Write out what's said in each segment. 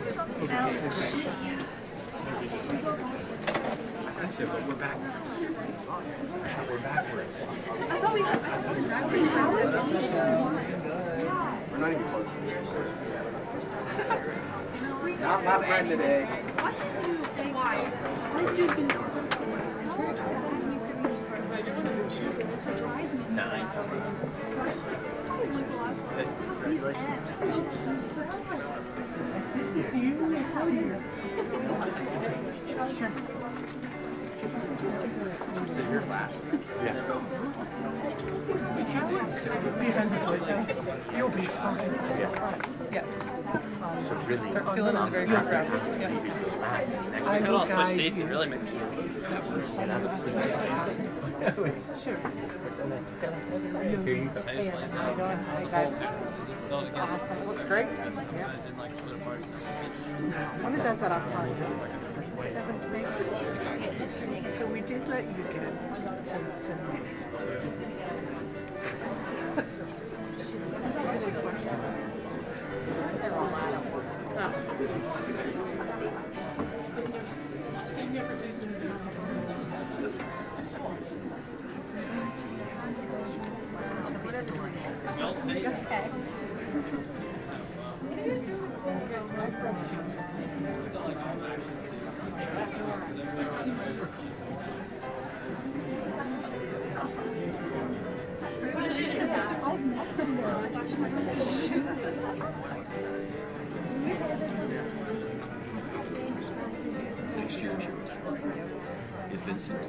But we're back. We're backwards. I thought we were backwards. We're not even close. Not my friend today. Why? Nine. This is you. Sit here last. Yeah. You'll be fine. Yes. So really, Feeling very good. I could all switch seats, it really makes sense. Sure. Here you go. I just played Hi guys. Is it still together? Looks great. I did like split apart. When it does that offline. So we did let you get to Next year, it's been so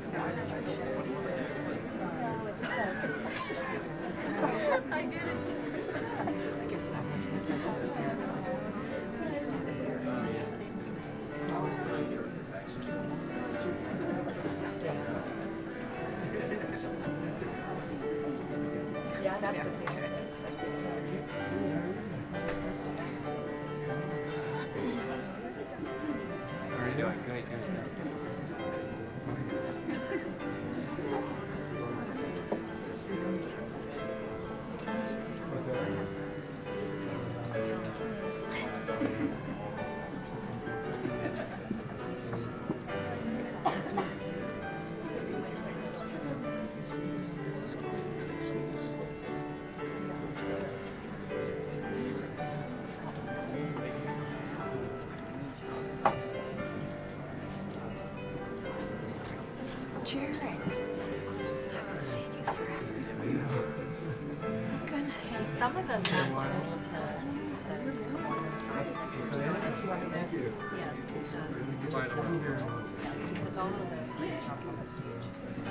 I didn't. I guess I Yeah, that's the thing. How are you doing? Good. Jared, I haven't seen you forever. Goodness. And some of them have wanted to come on the stage. Yes, because all of them are strong on the stage.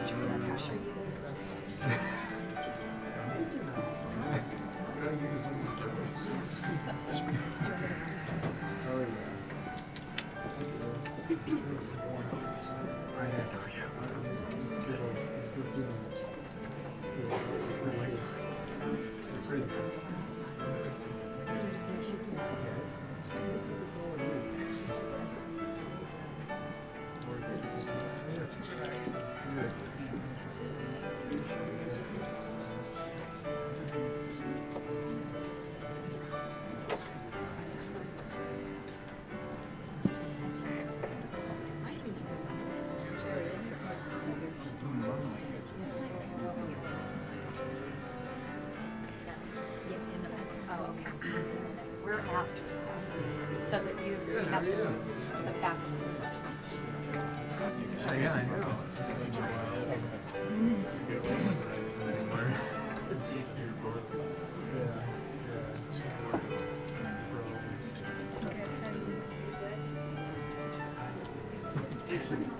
We're after that, so that you have to the faculty first. Yeah, I know. Okay.